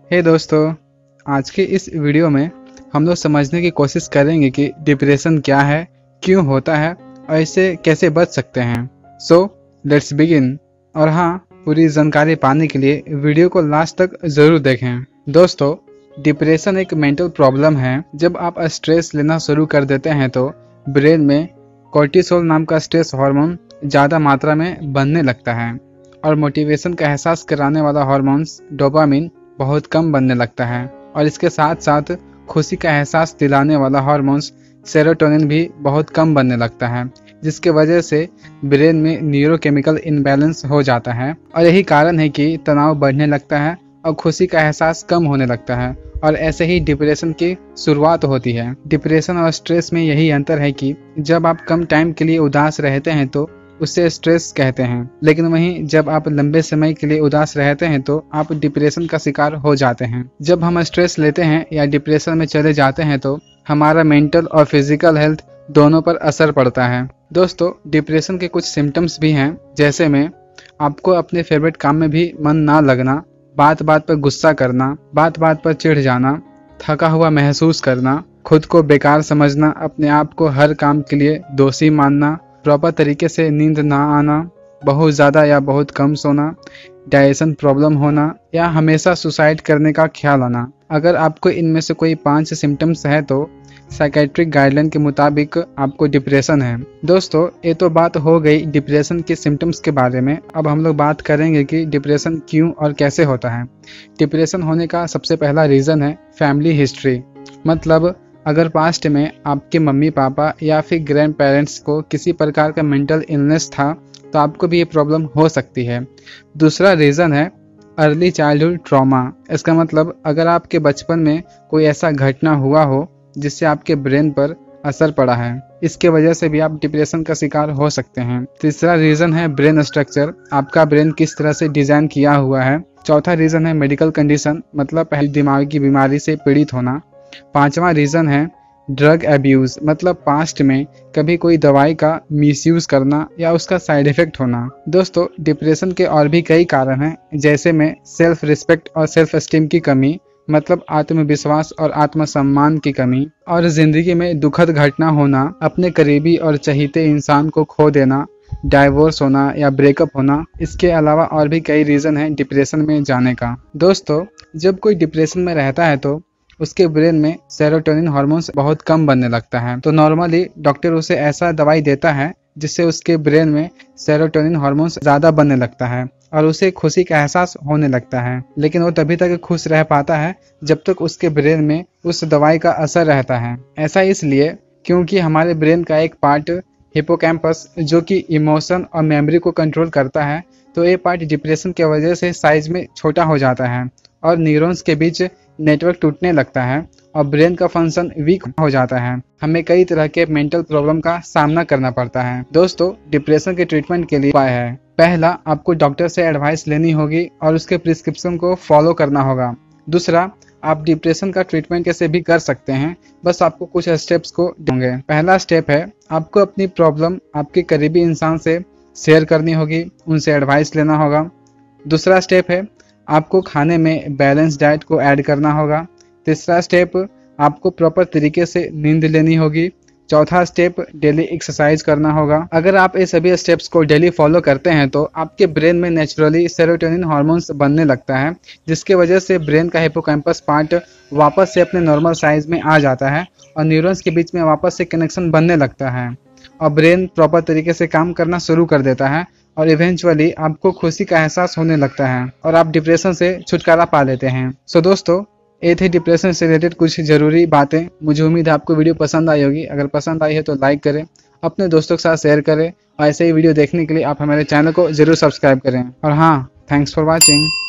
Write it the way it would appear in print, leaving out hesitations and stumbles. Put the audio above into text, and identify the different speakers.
Speaker 1: हे दोस्तों, आज के इस वीडियो में हम लोग समझने की कोशिश करेंगे कि डिप्रेशन क्या है, क्यों होता है और इससे कैसे बच सकते हैं। So let's begin. और हाँ, पूरी जानकारी पाने के लिए वीडियो को लास्ट तक ज़रूर देखें। दोस्तों, डिप्रेशन एक मेंटल प्रॉब्लम है। जब आप स्ट्रेस लेना शुरू कर देते हैं तो ब्रेन में कोर्टिसोल नाम का स्ट्रेस हार्मोन ज़्यादा मात्रा में बनने लगता है और मोटिवेशन का एहसास कराने वाला हार्मोन्स डोपामिन बहुत कम बनने लगता है। और इसके साथ साथ खुशी का एहसास दिलाने वाला हार्मोन्स सेरोटोनिन भी बहुत कम बनने लगता है, जिसके वजह से ब्रेन में न्यूरोकेमिकल इम्बैलेंस हो जाता है। और यही कारण है कि तनाव बढ़ने लगता है और खुशी का एहसास कम होने लगता है। और ऐसे ही डिप्रेशन की शुरुआत होती है। डिप्रेशन और स्ट्रेस में यही अंतर है कि जब आप कम टाइम के लिए उदास रहते हैं तो उसे स्ट्रेस कहते हैं, लेकिन वहीं जब आप लंबे समय के लिए उदास रहते हैं तो आप डिप्रेशन का शिकार हो जाते हैं। जब हम स्ट्रेस लेते हैं या डिप्रेशन में चले जाते हैं तो हमारा मेंटल और फिजिकल हेल्थ दोनों पर असर पड़ता है। दोस्तों, डिप्रेशन के कुछ सिम्टम्स भी हैं, जैसे में आपको अपने फेवरेट काम में भी मन ना लगना, बात बात पर गुस्सा करना, बात बात पर चिढ़ जाना, थका हुआ महसूस करना, खुद को बेकार समझना, अपने आप को हर काम के लिए दोषी मानना, प्रॉपर तरीके से नींद ना आना, बहुत ज़्यादा या बहुत कम सोना, डाइजेशन प्रॉब्लम होना या हमेशा सुसाइड करने का ख्याल आना। अगर आपको इनमें से कोई 5 सिम्टम्स है तो साइकेट्रिक गाइडलाइन के मुताबिक आपको डिप्रेशन है। दोस्तों, ये तो बात हो गई डिप्रेशन के सिम्टम्स के बारे में। अब हम लोग बात करेंगे कि डिप्रेशन क्यों और कैसे होता है। डिप्रेशन होने का सबसे पहला रीज़न है फैमिली हिस्ट्री। मतलब अगर पास्ट में आपके मम्मी पापा या फिर ग्रैंड पेरेंट्स को किसी प्रकार का मेंटल इलनेस था तो आपको भी ये प्रॉब्लम हो सकती है। दूसरा रीज़न है अर्ली चाइल्डहुड ट्रॉमा। इसका मतलब अगर आपके बचपन में कोई ऐसा घटना हुआ हो जिससे आपके ब्रेन पर असर पड़ा है, इसके वजह से भी आप डिप्रेशन का शिकार हो सकते हैं। तीसरा रीज़न है ब्रेन स्ट्रक्चर, आपका ब्रेन किस तरह से डिज़ाइन किया हुआ है। चौथा रीज़न है मेडिकल कंडीशन, मतलब पहले दिमाग की बीमारी से पीड़ित होना। पांचवा रीज़न है ड्रग एब्यूज़, मतलब पास्ट में कभी कोई दवाई का मिसयूज़ करना या उसका साइड इफ़ेक्ट होना। दोस्तों, डिप्रेशन के और भी कई कारण हैं, जैसे में सेल्फ रिस्पेक्ट और सेल्फ एस्टीम की कमी, मतलब आत्मविश्वास और आत्मसम्मान की कमी, और ज़िंदगी में दुखद घटना होना, अपने करीबी और चहीते इंसान को खो देना, डाइवोर्स होना या ब्रेकअप होना। इसके अलावा और भी कई रीज़न हैं डिप्रेशन में जाने का। दोस्तों, जब कोई डिप्रेशन में रहता है तो उसके ब्रेन में सेरोटोनिन हार्मोन्स बहुत कम बनने लगता है। तो नॉर्मली डॉक्टर उसे ऐसा दवाई देता है जिससे उसके ब्रेन में सेरोटोनिन हार्मोन्स ज़्यादा बनने लगता है और उसे खुशी का एहसास होने लगता है। लेकिन वो तभी तक खुश रह पाता है जब तक उसके ब्रेन में उस दवाई का असर रहता है। ऐसा इसलिए क्योंकि हमारे ब्रेन का एक पार्ट हिपोकैम्पस, जो कि इमोशन और मेमोरी को कंट्रोल करता है, तो ये पार्ट डिप्रेशन की वजह से साइज में छोटा हो जाता है और न्यूरॉन्स के बीच नेटवर्क टूटने लगता है और ब्रेन का फंक्शन वीक हो जाता है। हमें कई तरह के मेंटल प्रॉब्लम का सामना करना पड़ता है। दोस्तों, डिप्रेशन के ट्रीटमेंट के लिए उपाय है। पहला, आपको डॉक्टर से एडवाइस लेनी होगी और उसके प्रिस्क्रिप्शन को फॉलो करना होगा। दूसरा, आप डिप्रेशन का ट्रीटमेंट कैसे भी कर सकते हैं, बस आपको कुछ स्टेप्स को होंगे। पहला स्टेप है आपको अपनी प्रॉब्लम आपके करीबी इंसान से शेयर करनी होगी, उनसे एडवाइस लेना होगा। दूसरा स्टेप है आपको खाने में बैलेंस डाइट को ऐड करना होगा। तीसरा स्टेप, आपको प्रॉपर तरीके से नींद लेनी होगी। चौथा स्टेप, डेली एक्सरसाइज करना होगा। अगर आप ये सभी स्टेप्स को डेली फॉलो करते हैं तो आपके ब्रेन में नेचुरली सेरोटोनिन हार्मोन्स बनने लगता है, जिसके वजह से ब्रेन का हिपोकैम्पस पार्ट वापस से अपने नॉर्मल साइज में आ जाता है और न्यूरॉन्स के बीच में वापस से कनेक्शन बनने लगता है और ब्रेन प्रॉपर तरीके से काम करना शुरू कर देता है और इवेंचुअली आपको खुशी का एहसास होने लगता है और आप डिप्रेशन से छुटकारा पा लेते हैं। सो दोस्तों, ये थे डिप्रेशन से रिलेटेड कुछ ज़रूरी बातें। मुझे उम्मीद है आपको वीडियो पसंद आई होगी। अगर पसंद आई है तो लाइक करें, अपने दोस्तों के साथ शेयर करें और ऐसे ही वीडियो देखने के लिए आप हमारे चैनल को ज़रूर सब्सक्राइब करें। और हाँ, थैंक्स फॉर वॉचिंग।